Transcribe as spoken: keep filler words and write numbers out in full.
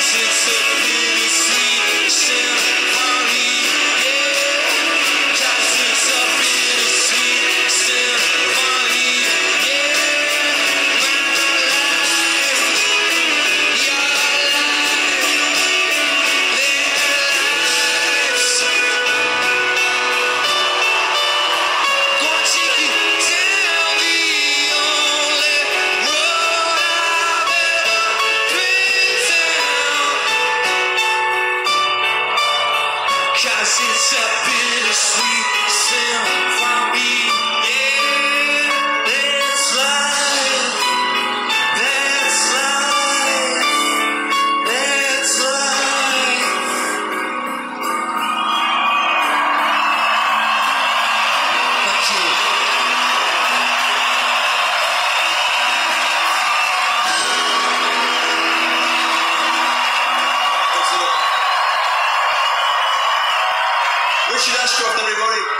Cause it's a bittersweet symphony. Yeah, that's life. That's life. That's life. Thank you. Richard Ashcroft, everybody.